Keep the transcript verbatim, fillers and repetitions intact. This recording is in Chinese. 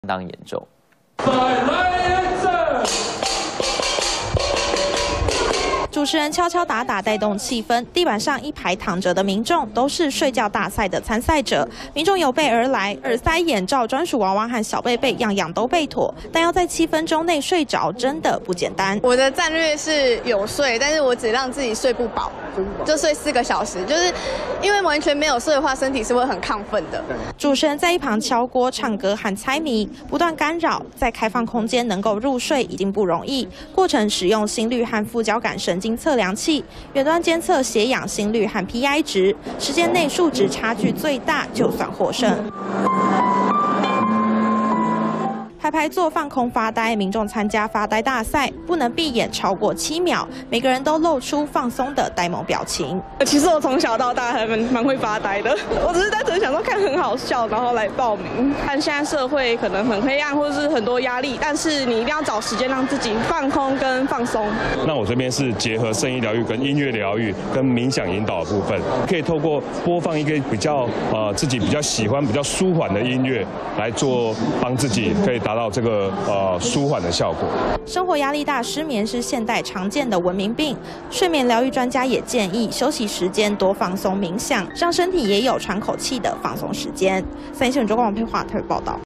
当严重。 主持人敲敲打打带动气氛，地板上一排躺着的民众都是睡觉大赛的参赛者。民众有备而来，耳塞、眼罩、专属娃娃和小贝贝，样样都备妥。但要在七分钟内睡着，真的不简单。 我的战略是有睡，但是我只让自己睡不饱，就睡四个小时。就是因为完全没有睡的话，身体是会很亢奋的。 主持人在一旁敲锅、唱歌和猜谜，不断干扰，在开放空间能够入睡已经不容易。过程使用心率和副交感神经测量器，远端监测血氧、心率和 P I 值，时间内数值差距最大，就算获胜。排排坐放空发呆，民众参加发呆大赛，不能闭眼超过七秒，每个人都露出放松的呆萌表情。 其实我从小到大还蛮蛮会发呆的，我只是单纯想说看很好笑，然后来报名。看现在社会可能很黑暗，或者是很多压力，但是你一定要找时间让自己放空跟放松。 那我这边是结合声音疗愈、跟音乐疗愈、跟冥想引导的部分，可以透过播放一个比较呃自己比较喜欢、比较舒缓的音乐来做，帮自己可以达。达到这个呃舒缓的效果。 生活压力大，失眠是现代常见的文明病。睡眠疗愈专家也建议，休息时间多放松冥想，让身体也有喘口气的放松时间。三立新闻周光王佩华特别报道。